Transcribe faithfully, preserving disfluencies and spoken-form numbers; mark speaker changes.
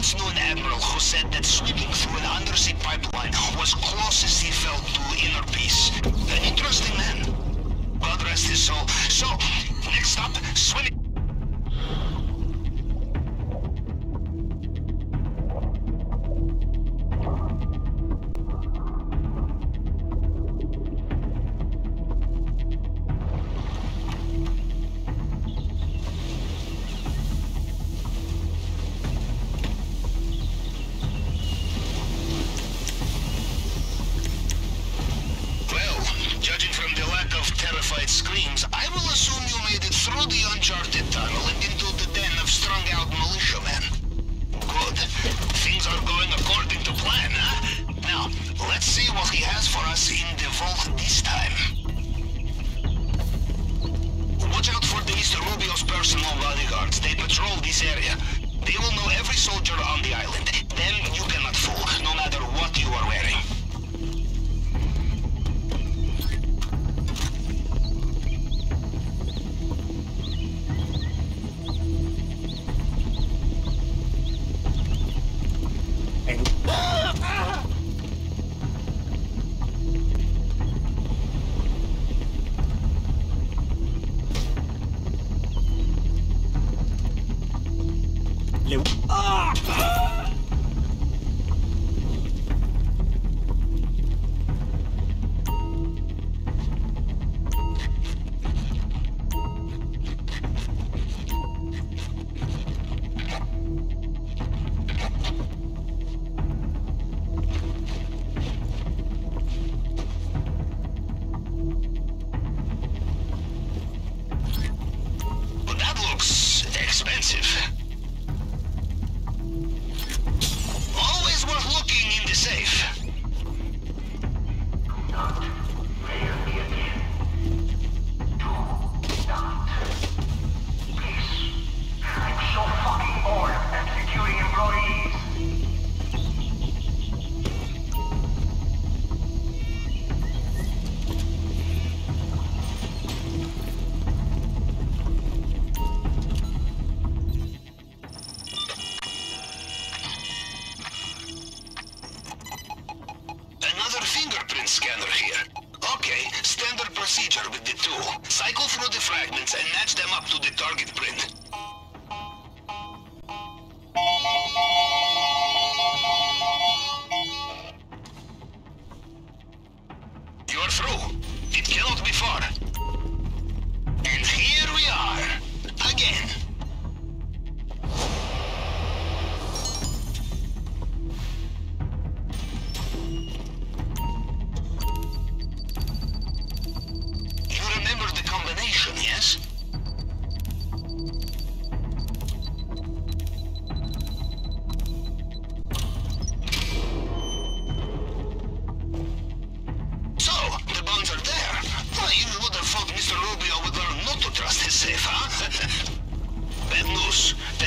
Speaker 1: known admiral who said that sweeping through an undersea pipeline was closest he felt to inner peace. An interesting man. God rest his soul. So, next stop, swimming. Screams, I will assume you made it through the uncharted tunnel and into the den of strung-out militiamen. Good. Things are going according to plan, huh? Now, let's see what he has for us in the vault this time. Watch out for the Mister Rubio's personal bodyguards. They patrol this area. They will know every soldier on the island. Them you cannot fool, no matter what you are wearing. Expensive. Always worth looking in the safe.
Speaker 2: Do not fail me again. Do not. Please. I'm so fucking bored of executing employees.
Speaker 1: Scanner here. Okay, standard procedure with the tool. Cycle through the fragments and match them up to the target print. You are through. It cannot be far. And here we are. Again. Yes? So, the bonds are there. Well, you would have thought Mister Rubio would learn not to trust his safe, huh? Bad news.